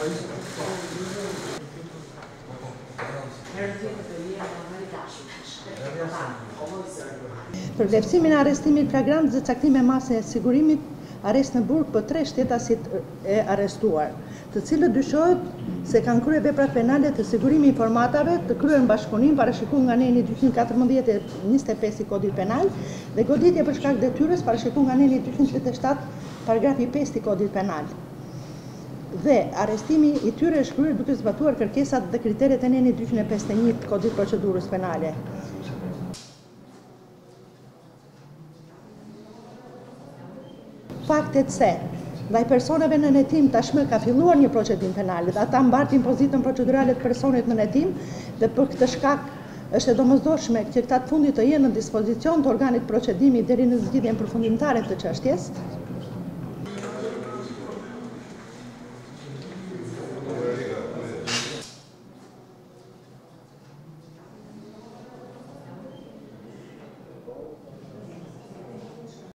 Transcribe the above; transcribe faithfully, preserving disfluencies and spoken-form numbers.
Për vlerësimin e arrestimit flagrant dhe caktime masë e sigurimit, arrest në burg për tre shtetasit e arrestuar, të cilët dyshohet se kanë kryer vepra penale të sigurimi informatave të kryer në bashkëpunim parashikuar nga neni dyqind katërmbëdhjetë e njëzet e pesë i Kodit Penal dhe goditje për shkak detyrës parashikuar nga neni dyqind tridhjetë e shtatë paragrafi pesë i Kodit Penal. Dhe arrestimi i tyre është kryer duke zbatuar kërkesat dhe kriteret e neni dyqind e pesëdhjetë e një të Kodit Procedurës Penale. Faktet se ndaj personave në hetim tashmë ka filluar një procedim penale dhe ata mbartin pozitën procedurale të personit në hetim dhe për këtë shkak është e domosdoshme që këta të fundit të jenë në dispozicion të organit procedimi deri në zgjidhjen përfundimtare të çështjes.